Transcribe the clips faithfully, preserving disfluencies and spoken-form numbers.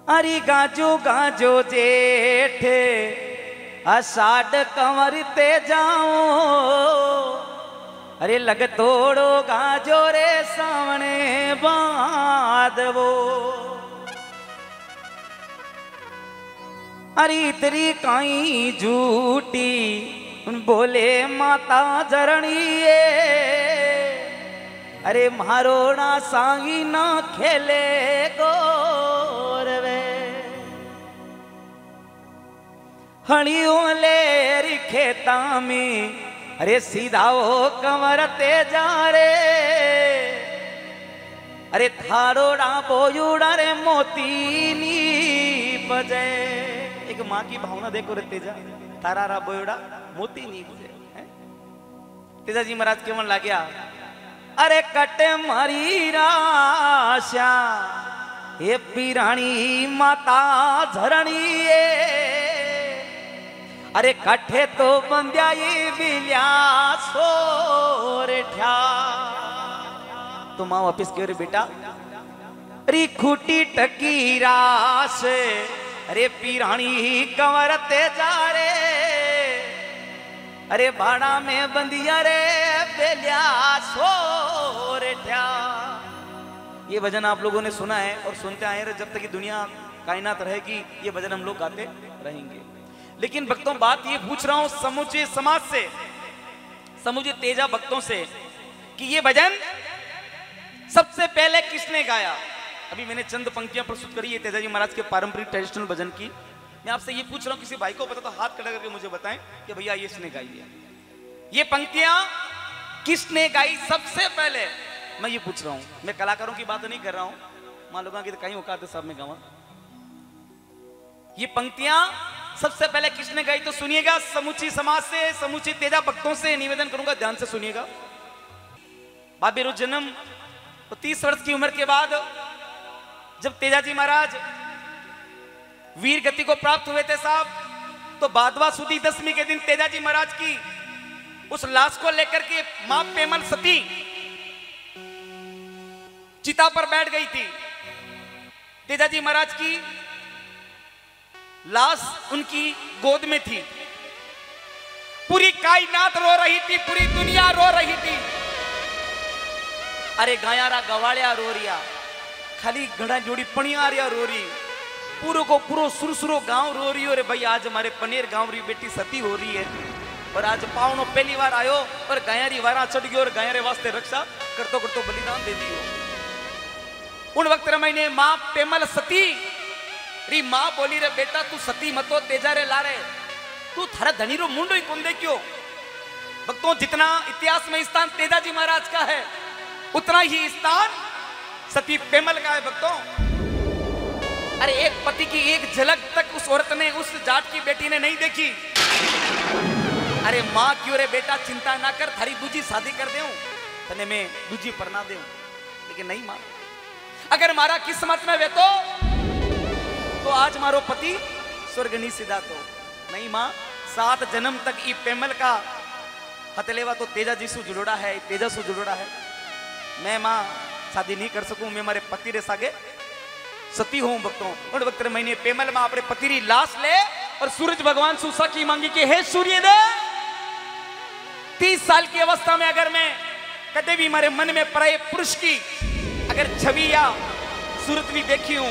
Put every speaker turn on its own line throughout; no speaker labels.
अरे गाजो गाजो जेठ अषाढ़ कंवर ते जाओ, अरे लग तोड़ो गाजो रे सावणे बादवो। अरे इतरी काई झूठी बोले माता जरणीए, अरे मारो ना सांगी ना खेले गोरवे। हणियों ले री खेता में अरे सीधा वो कंवर ते जा रे, अरे थारोड़ा बोयुड़ा रे मोती नी बजे। एक माँ की भावना देखो रे तेजा, थारा बोयुड़ा मोती नी बजे। तेजा जी महाराज के मन लाग्या, अरे कटे मारी राशा ये पीराणी माता झरणी, अरे कठे तो बंद्याई बिल्या सोरेठ्या। तो माँ वापिस क्यों रे बेटा, री खूटी टकी रास अरे पीराणी कंवर ते जा रे, अरे भाड़ा में बंदिया रे बेल्या सोरेठ्या। ये भजन आप लोगों ने सुना है और सुनते आए, जब तक कि दुनिया कायनात रहेगी ये भजन हम लोग गाते रहेंगे। लेकिन भक्तों बात ये पूछ रहा हूं समूचे समाज से, समूचे तेजा भक्तों से, कि ये भजन सबसे पहले किसने गाया। अभी मैंने चंद पंक्तियां प्रस्तुत करी है तेजा जी महाराज के पारंपरिक ट्रेडिशनल भजन की। मैं आपसे ये पूछ रहा हूं, किसी भाई को पता तो हाथ खड़ा करके मुझे बताएं कि भैया ये इसने गाई है। ये पंक्तियां किसने गाई सबसे पहले, मैं ये पूछ रहा हूं। मैं कलाकारों की बात नहीं कर रहा हूं, मान लोगों की तो कहीं औकात है साहब में गावा। ये पंक्तियां सबसे पहले किसने गाई, तो सुनिएगा। समूची समाज से, समूची तेजा भक्तों से निवेदन करूंगा, ध्यान से सुनिएगा। बाबेरो जन्म तो तीस वर्ष की उम्र के बाद जब तेजा जी महाराज वीर गति को प्राप्त हुए थे साहब, तो बादवा सुदी दसवीं के दिन तेजा जी महाराज की उस लाश को लेकर के मां पेमल सती चिता पर बैठ गई थी। तेजा जी महाराज की लाश उनकी गोद में थी। पूरी कायनात रो रही थी, पूरी दुनिया रो रही थी। अरे गायारा गवाड़िया रो रिया, खाली घड़ा जोड़ी पणिया रिया रो रही, पूरो को पूरो सुरसुरो गांव रो रही हो। अरे भाई आज हमारे पनेर गांव री बेटी सती हो रही है, और आज पावनो पहली बार आयो और गायारी वारा चढ़ गयो और गायारे वास्ते रक्षा करतो करतो बलिदान दे दियो। उन वक्त मैंने मां पेमल सती री मां बोली, रे बेटा तू सती मतो तेजा रे लारे, तू थारा धनी रो मुंडो ही कौन दे क्यों। भक्तों जितना इतिहास में स्थान तेजा जी महाराज का है, उतना ही स्थान सती पेमल का है भक्तों। अरे एक पति की एक झलक तक उस औरत ने, उस जाट की बेटी ने नहीं देखी। अरे मां क्यों रे बेटा चिंता ना कर, थारी दूजी शादी कर देऊं, तने मैं दूजी परना देऊं। लेकिन नहीं मां, अगर मारा किस्मत में वे तो तो आज मारो पति स्वर्ग नहीं सीधा तो नहीं मां, सात जन्म तक ई पेमल का हथलेवा तो तेजा जी से जुड़ोड़ा है, तेजा से जुड़ोड़ा है। मैं मां शादी नहीं कर सकूं, मैं मारे पति रे सागे सती हूं भक्तों। उन वक्त मैंने पेमल मां अपने पति री लाश ले और सूरज भगवान सुसा की मांगी कि हे सूर्य दे, तीस साल की अवस्था में अगर मैं कदे भी मारे मन में पराये पुरुष की अगर छवि या सूरत भी देखी हूं,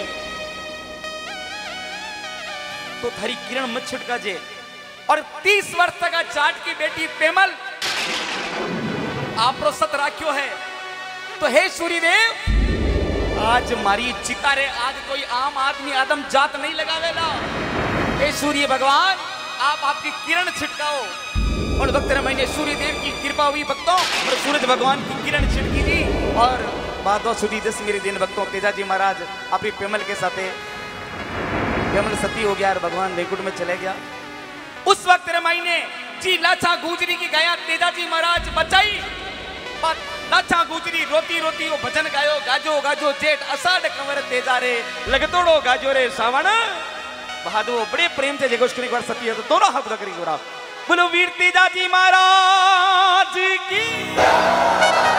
तो थारी किरण मत छिड़का जे। और तीस वर्ष तक जाट की बेटी पेमल आपरो सत राख्यो है, तो हे सूर्यदेव आज मारी चिता रे आग कोई आम आदमी आदम जात नहीं लगावेला। हे सूर्य भगवान आप आपकी किरण छिटकाओ। और वक्त मैंने सूर्यदेव की कृपा हुई भक्तों, और सूरज भगवान की किरण छिटकी थी। और बादवा सुदी दस मेरे दिन भक्तों तेजा जी महाराज अपनी पेमल के साथ, पेमल सती हो गया और भगवान वैकुंठ में चले गया। उस वक्त मैंने जी लाछा गुजरी की गाया तेजा जी महाराज बचाई। लाछा गुजरी रोती रोती वो भजन गायो, गाजो गाजो जेठ अषाढ़ कंवर तेजा रे, लगतोड़ो गाजो रे सावण। बहादुर बड़े प्रेम से जगोश करी बार सती है तो दोनों हाथ उठा करी बोलो वीर तेजा जी महाराज की।